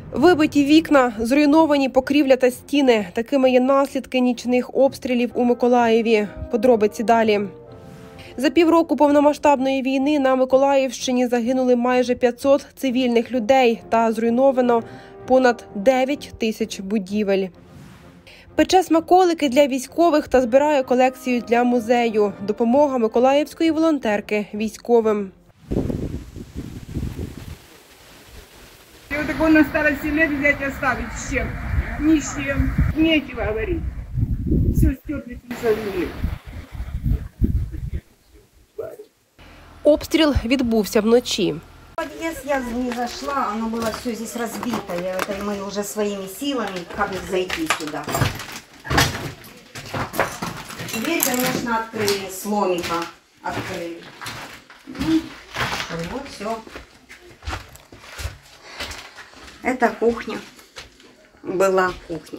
Вибиті вікна, зруйновані покрівля та стіни. Такими є наслідки нічних обстрілів у Миколаєві. Подробиці далі. За півроку повномасштабної війни на Миколаївщині загинули майже 500 цивільних людей та зруйновано понад 9 тисяч будівель. Пече смаколики для військових та збирає колекцію для музею. Допомога миколаївської волонтерки військовим. Вот такой на старости лет взять и оставить с чем? Ни с чем. Нечего говорить. Все стерлись и сожгли. Обстріл відбувся вночі. В подъезд я не зашла, оно было все здесь разбито. Мы уже своими силами, как зайти сюда. Дверь, конечно, открыли, с ломика открыли. Вот все. Это кухня. Была кухня.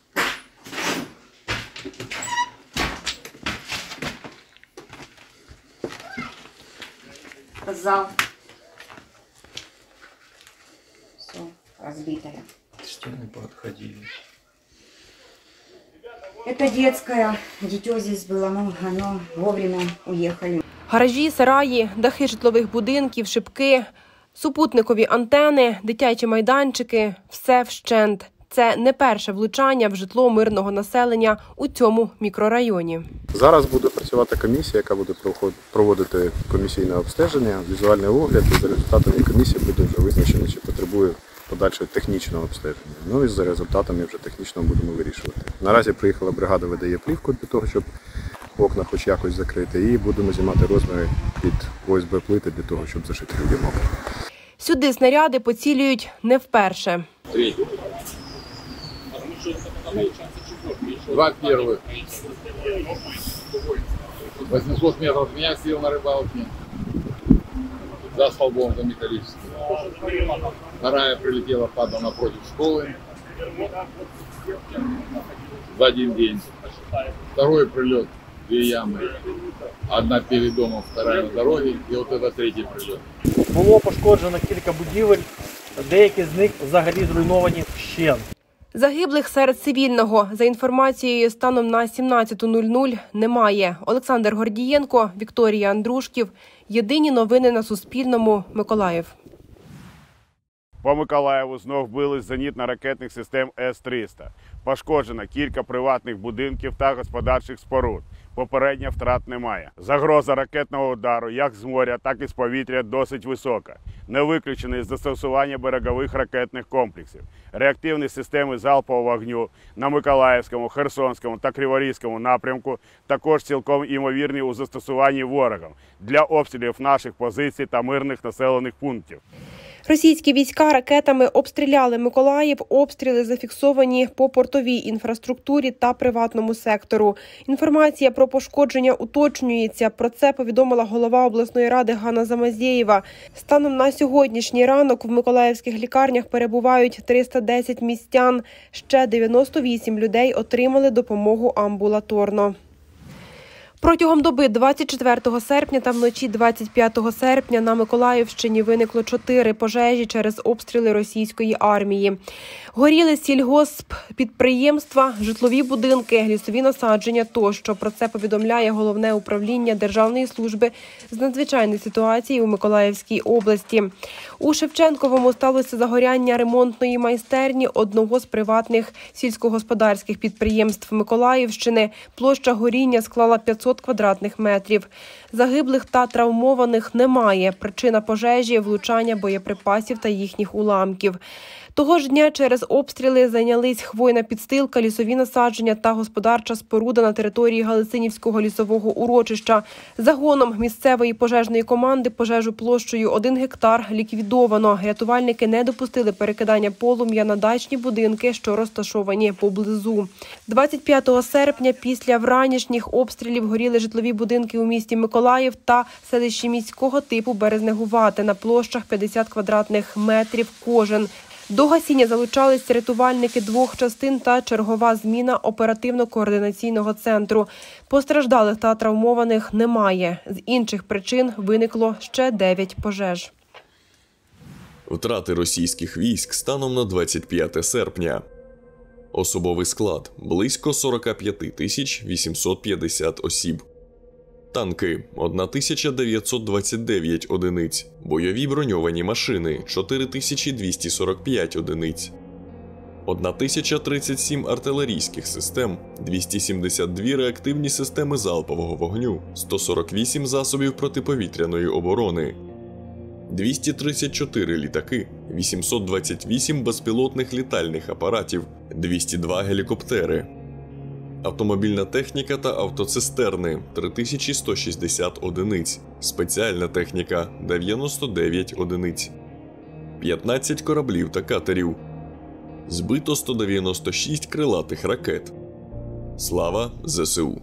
Зал. Все разбитое. Стены поотходили. Это детская. Дитё здесь было, но оно вовремя уехали. Гаражі, сараї, дахи житлових будинків, шибки, супутникові антени, дитячі майданчики – все вщент. Це не перше влучання в житло мирного населення у цьому мікрорайоні. Зараз буде працювати комісія, яка буде проводити комісійне обстеження, візуальний огляд, і за результатами комісії буде вже визначено, чи потребує подальшого технічного обстеження. Ну і за результатами вже технічно будемо вирішувати. Наразі приїхала бригада, видає плівку для того, щоб окна хоч якось закрити, і будемо знімати розміри під ОСБ-плити для того, щоб зашити людям окна. Сюди снаряди поцілюють не вперше. 2 первых. 800 метров от меня сел на рыбалке. За столбом, за металлическим. Вторая прилетела, падала напротив школы. В один день. Второй прилет, 2 ямы. Одна перед домом, вторая на дороге. И вот это третий прилет. Було пошкоджено кілька будівель, деякі з них взагалі зруйновані вщент. Загиблих серед цивільного, за інформацією, станом на 17:00 немає. Олександр Гордієнко, Вікторія Андрушків. Єдині новини на Суспільному. Миколаїв. По Миколаєву знов били з зенітно-ракетних систем С-300. Пошкоджено кілька приватних будинків та господарчих споруд. Попередньо втрат немає. Загроза ракетного удару як з моря, так і з повітря досить висока. Не виключено застосування берегових ракетних комплексів. Реактивні системи залпового вогню на Миколаївському, Херсонському та Криворізькому напрямку також цілком імовірні у застосуванні ворогом для обстрілів наших позицій та мирних населених пунктів. Російські війська ракетами обстріляли Миколаїв. Обстріли зафіксовані по портовій інфраструктурі та приватному сектору. Інформація про пошкодження уточнюється. Про це повідомила голова обласної ради Ганна Замазєєва. Станом на сьогоднішній ранок в миколаївських лікарнях перебувають 310 містян. Ще 98 людей отримали допомогу амбулаторно. Протягом доби 24 серпня та вночі 25 серпня на Миколаївщині виникло 4 пожежі через обстріли російської армії. Горіли сільгосппідприємства, житлові будинки, лісові насадження тощо. Про це повідомляє Головне управління Державної служби з надзвичайних ситуацій у Миколаївській області. У Шевченковому сталося загоряння ремонтної майстерні одного з приватних сільськогосподарських підприємств Миколаївщини. Площа горіння склала 500 квадратних метрів. Загиблих та травмованих немає. Причина пожежі – влучання боєприпасів та їхніх уламків. Того ж дня через обстріли зайнялись хвойна підстилка, лісові насадження та господарча споруда на території Галицинівського лісового урочища. Загоном місцевої пожежної команди пожежу площею 1 гектар ліквідовано. Рятувальники не допустили перекидання полум'я на дачні будинки, що розташовані поблизу. 25 серпня після вранішніх обстрілів горіли житлові будинки у місті Миколаїв та селищі міського типу Березнегувате на площах 50 квадратних метрів кожен. До гасіння залучались рятувальники 2 частин та чергова зміна оперативно-координаційного центру. Постраждалих та травмованих немає. З інших причин виникло ще 9 пожеж. Втрати російських військ станом на 25 серпня. Особовий склад – близько 45 850 осіб. Танки – 1929 одиниць. Бойові броньовані машини – 4245 одиниць. 1037 артилерійських систем, 272 реактивні системи залпового вогню, 148 засобів протиповітряної оборони, 234 літаки, 828 безпілотних літальних апаратів, 202 гелікоптери. Автомобільна техніка та автоцистерни – 3160 одиниць, спеціальна техніка – 99 одиниць, 15 кораблів та катерів. Збито 196 крилатих ракет. Слава ЗСУ!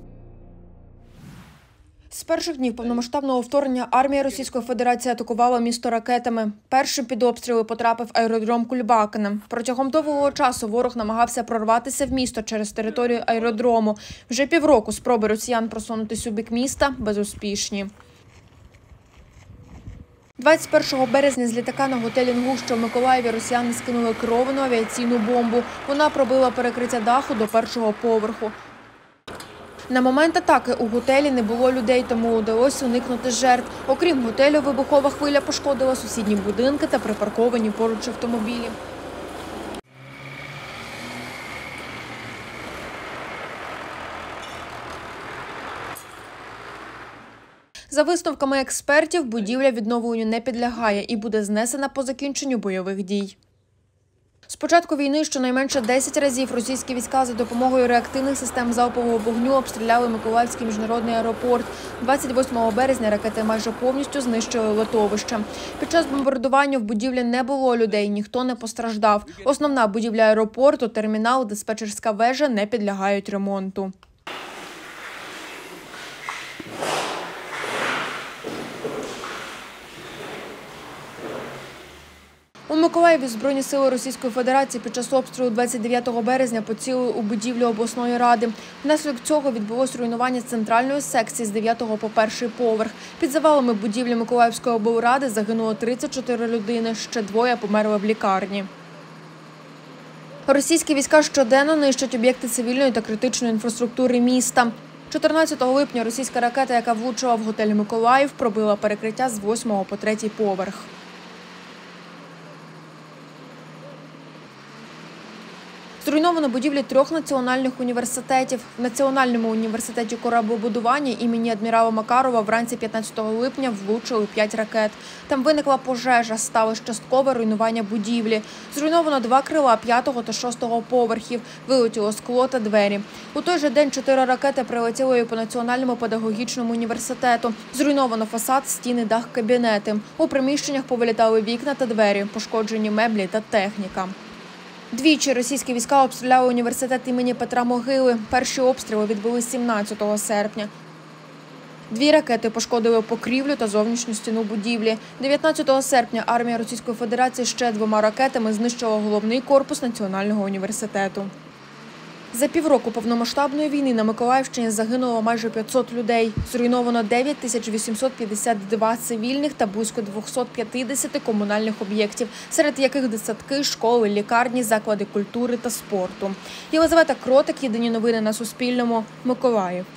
З перших днів повномасштабного вторгнення армія Російської Федерації атакувала місто ракетами. Першим під обстріли потрапив аеродром Кульбакине. Протягом довгого часу ворог намагався прорватися в місто через територію аеродрому. Вже півроку спроби росіян просунутися у бік міста безуспішні. 21 березня з літака на готелі «Інгушча» в Миколаєві росіяни скинули керовану авіаційну бомбу. Вона пробила перекриття даху до першого поверху. На момент атаки у готелі не було людей, тому вдалося уникнути жертв. Окрім готелю, вибухова хвиля пошкодила сусідні будинки та припарковані поруч автомобілі. За висновками експертів, будівля відновленню не підлягає і буде знесена по закінченню бойових дій. З початку війни щонайменше 10 разів російські війська за допомогою реактивних систем залпового вогню обстріляли Миколаївський міжнародний аеропорт. 28 березня ракети майже повністю знищили литовище. Під час бомбардування в будівлі не було людей, ніхто не постраждав. Основна будівля аеропорту, термінал, диспетчерська вежа не підлягають ремонту. У Миколаєві Збройні сили Російської Федерації під час обстрілу 29 березня поцілили у будівлю обласної ради. Внаслідок цього відбулось руйнування центральної секції з 9 по 1 поверх. Під завалами будівлі Миколаївської облради загинуло 34 людини, ще 2 померли в лікарні. Російські війська щоденно нищать об'єкти цивільної та критичної інфраструктури міста. 14 липня російська ракета, яка влучила в готель «Миколаїв», пробила перекриття з 8 по 3 поверх. Зруйновано будівлі 3 національних університетів. В Національному університеті кораблебудування імені адмірала Макарова вранці 15 липня влучили 5 ракет. Там виникла пожежа, сталося часткове руйнування будівлі. Зруйновано 2 крила 5 та 6 поверхів, вилетіло скло та двері. У той же день 4 ракети прилетіли по Національному педагогічному університету. Зруйновано фасад, стіни, дах, кабінети. У приміщеннях повилітали вікна та двері, пошкоджені меблі та техніка. Двічі російські війська обстріляли університет імені Петра Могили. Перші обстріли відбулись 17 серпня. 2 ракети пошкодили покрівлю та зовнішню стіну будівлі. 19 серпня армія Російської Федерації ще 2 ракетами знищила головний корпус Національного університету. За півроку повномасштабної війни на Миколаївщині загинуло майже 500 людей. Зруйновано 9852 цивільних та близько 250 комунальних об'єктів, серед яких дитсадки, школи, лікарні, заклади культури та спорту. Єлизавета Кротик, єдині новини на Суспільному, Миколаїв.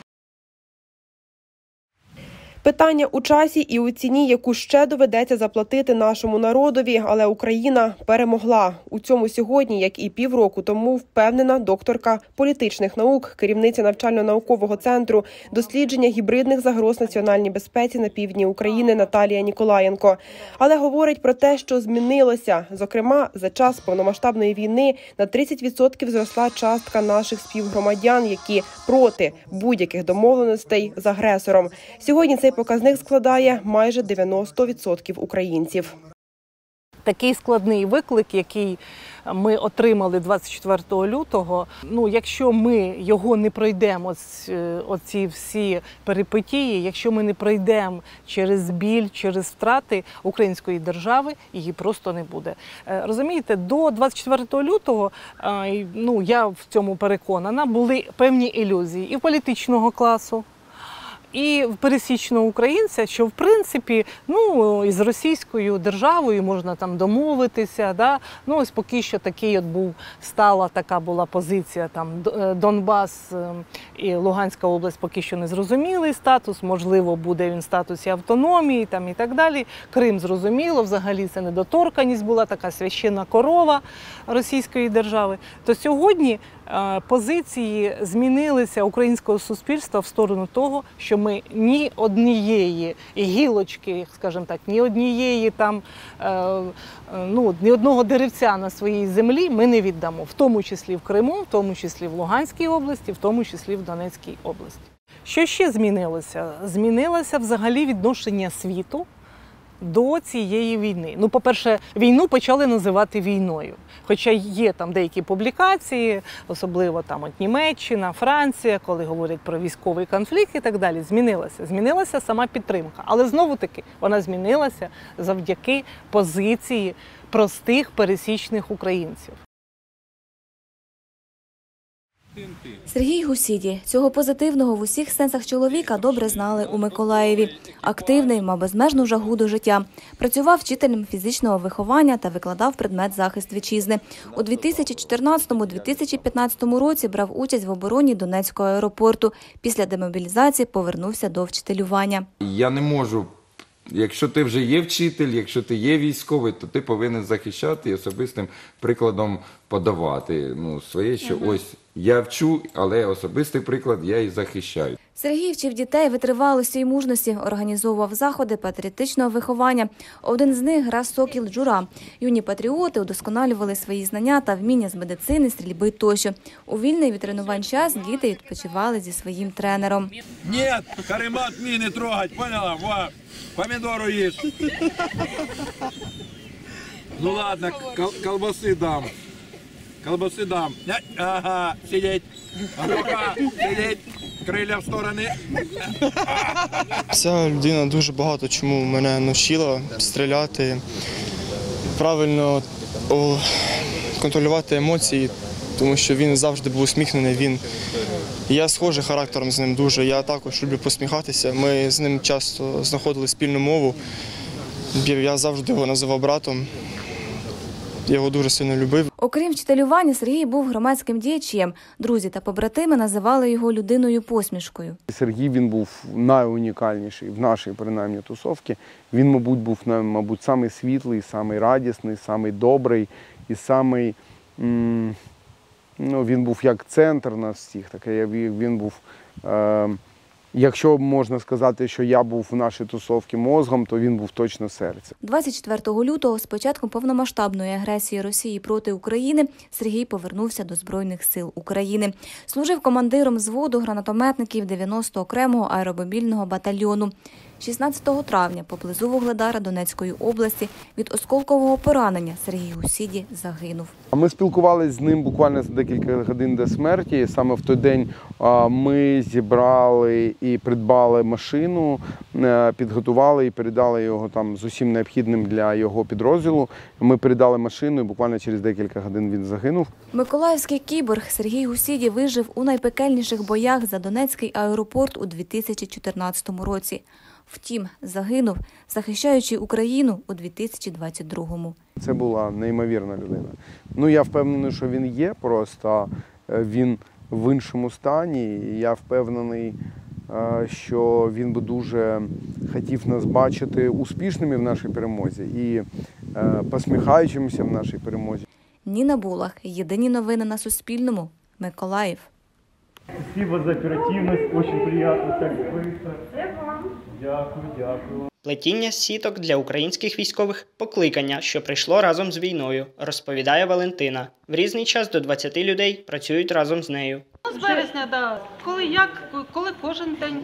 Питання у часі і у ціні, яку ще доведеться заплатити нашому народові, але Україна перемогла. У цьому сьогодні, як і півроку тому, впевнена докторка політичних наук, керівниця навчально-наукового центру дослідження гібридних загроз національній безпеці на півдні України Наталія Ніколаєнко. Але говорить про те, що змінилося. Зокрема, за час повномасштабної війни на 30% зросла частка наших співгромадян, які проти будь-яких домовленостей з агресором. Сьогодні цей показник складає майже 90% українців. Такий складний виклик, який ми отримали 24 лютого, якщо ми його не пройдемо, оці всі перипетії, якщо ми не пройдемо через біль, через втрати української держави, її просто не буде. Розумієте, до 24 лютого, я в цьому переконана, були певні ілюзії і в політичного класу, і пересічного українця, що в принципі, ну, із російською державою можна там домовитися, да? Ну, ось поки що такий от був, стала така була позиція, там Донбас і Луганська область поки що не зрозумілий статус, можливо, буде він в статусі автономії там і так далі. Крим зрозуміло, взагалі це недоторканність була, така священна корова російської держави. То сьогодні позиції змінилися українського суспільства в сторону того, що ми ні однієї гілочки, скажімо так, ні однієї там, ну, ні одного деревця на своїй землі ми не віддамо, в тому числі в Криму, в тому числі в Луганській області, в тому числі в Донецькій області. Що ще змінилося? Змінилося взагалі відношення світу до цієї війни. Ну, по-перше, війну почали називати війною. Хоча є там деякі публікації, особливо там от Німеччина, Франція, коли говорять про військовий конфлікт і так далі, змінилася. Змінилася сама підтримка. Але знову-таки вона змінилася завдяки позиції простих пересічних українців. Сергій Гусіді. Цього позитивного в усіх сенсах чоловіка добре знали у Миколаєві. Активний, мав безмежну жагу до життя. Працював вчителем фізичного виховання та викладав предмет захист вітчизни. У 2014-2015 році брав участь в обороні Донецького аеропорту. Після демобілізації повернувся до вчителювання. Я не можу. Якщо ти вже є вчитель, якщо ти є військовий, то ти повинен захищати і особистим прикладом подавати. Ну, своє, що ось я вчу, але особистий приклад я і захищаю. Сергій вчив дітей витривалості і мужності, організовував заходи патріотичного виховання. Один з них – гра «Сокіл Джура». Юні патріоти удосконалювали свої знання та вміння з медицини, стрільби тощо. У вільний від тренувань час діти відпочивали зі своїм тренером. Ні, каремат мій не трогать, поняла? Во, помідору їж. Ну ладно, колбаси дам. Колбаси дам. Ага, сидіть. Ага, сидіть. Крилля в сторони. Ця людина дуже багато чому мене навчила стріляти, правильно контролювати емоції, тому що він завжди був усміхнений. Я схожий характером з ним дуже, я також люблю посміхатися. Ми з ним часто знаходили спільну мову. Я завжди його називав братом. Я його дуже сильно любив. Окрім вчителювання, Сергій був громадським діячем. Друзі та побратими називали його людиною-посмішкою. Сергій, він був найунікальніший в нашій, принаймні, тусовці. Він, був самий світлий, самий радісний, самий добрий і самий, він був як центр нас всіх. Він був, якщо можна сказати, що я був в нашій тусовці мозгом, то він був точно серцем. 24 лютого, з початком повномасштабної агресії Росії проти України, Сергій повернувся до Збройних сил України. Служив командиром взводу гранатометників 90-го окремого аеромобільного батальйону. 16 травня поблизу Вугледара Донецької області від осколкового поранення Сергій Гусіді загинув. Ми спілкувалися з ним буквально за декілька годин до смерті. Саме в той день ми зібрали і придбали машину, підготували і передали його там з усім необхідним для його підрозділу. Ми передали машину і буквально через декілька годин він загинув. Миколаївський кіборг Сергій Гусіді вижив у найпекельніших боях за Донецький аеропорт у 2014 році. Втім, загинув, захищаючи Україну у 2022-му. Це була неймовірна людина. Я впевнений, що він є, просто він в іншому стані. Я впевнений, що він би дуже хотів нас бачити успішними в нашій перемозі і посміхаючимися в нашій перемозі. Ніна Булах. Єдині новини на Суспільному. Миколаїв. Спасибо за оперативність, дуже приємно так швидко. Дякую. Плетіння сіток для українських військових – покликання, що прийшло разом з війною, розповідає Валентина. В різний час до 20 людей працюють разом з нею. З березня, да. Коли кожен день,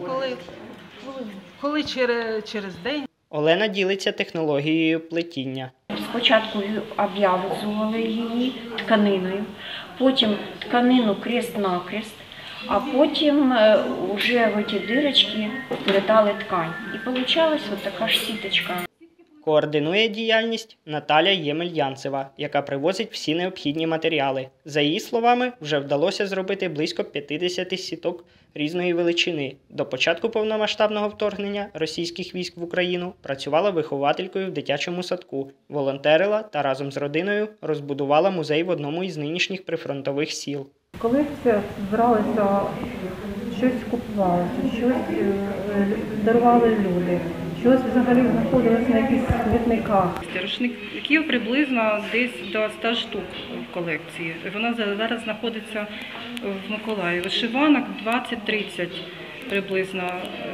коли через день. Олена ділиться технологією плетіння. Спочатку обв'язували її тканиною, потім тканину крест-накрест, а потім вже в ці дирочки вплетали ткань. І вийшла ось така ж сіточка. Координує діяльність Наталя Ємельянцева, яка привозить всі необхідні матеріали. За її словами, вже вдалося зробити близько 50 сіток різної величини. До початку повномасштабного вторгнення російських військ в Україну працювала вихователькою в дитячому садку, волонтерила та разом з родиною розбудувала музей в одному із нинішніх прифронтових сіл. Колекція збиралася, щось купувалося, щось дарували люди, щось взагалі знаходилось на якихось смітниках. Рушників приблизно десь до 100 штук в колекції. Вона зараз знаходиться в Миколаєві. Вишиванок 20-30 приблизно.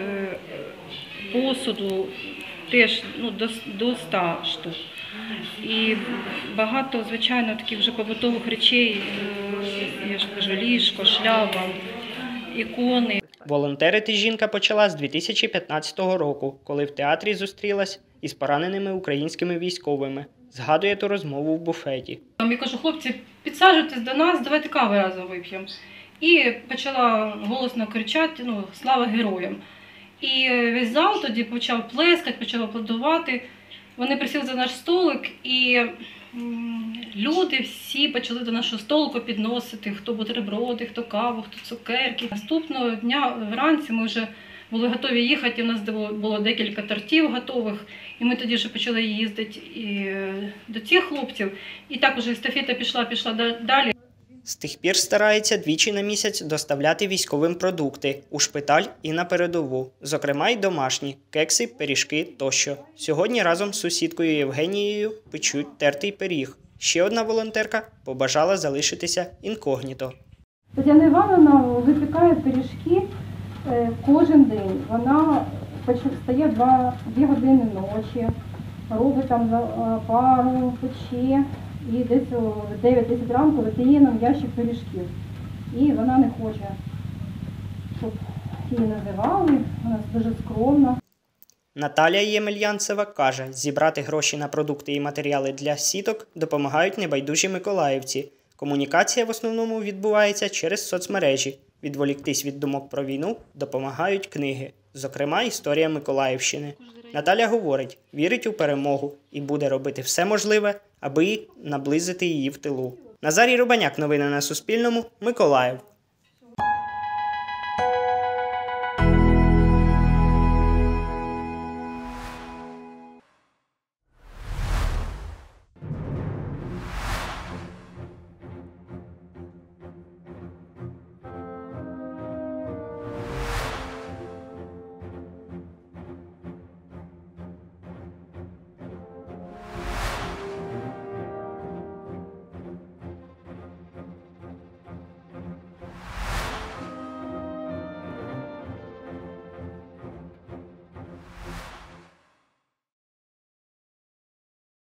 Посуду теж до 100 штук. І багато, звичайно, таких вже побутових речей, я ж кажу, ліжко, шляпа, ікони. Волонтерити жінка почала з 2015 року, коли в театрі зустрілась із пораненими українськими військовими. Згадує ту розмову в буфеті. Я кажу, хлопці, підсаджуйтесь до нас, давайте кави разом вип'ємо. І почала голосно кричати, слава героям. І весь зал тоді почав плескати, почав аплодувати. Вони присіли за наш столик, і люди всі почали до нашого столику підносити, хто бутерброди, хто каву, хто цукерки. Наступного дня вранці ми вже були готові їхати, у нас було декілька тортів готових, і ми тоді вже почали їздити до цих хлопців, і так уже естафета пішла далі. З тих пір старається двічі на місяць доставляти військовим продукти у шпиталь і на передову, зокрема й домашні – кекси, пиріжки тощо. Сьогодні разом з сусідкою Євгенією печуть тертий пиріг. Ще одна волонтерка побажала залишитися інкогніто. Тетяна Івановна випікає пиріжки кожен день. Вона встає 2 години ночі, робить там пару, пече. І десь о 9-10 ранку видає нам ящик пиріжків. І вона не хоче, щоб її називали, вона дуже скромна. Наталія Ємельянцева каже, зібрати гроші на продукти і матеріали для сіток допомагають небайдужі миколаївці. Комунікація в основному відбувається через соцмережі. Відволіктись від думок про війну допомагають книги, зокрема «Історія Миколаївщини». Наталя говорить, вірить у перемогу і буде робити все можливе, аби наблизити її в тилу. Назарій Рубаняк, новини на Суспільному, Миколаїв.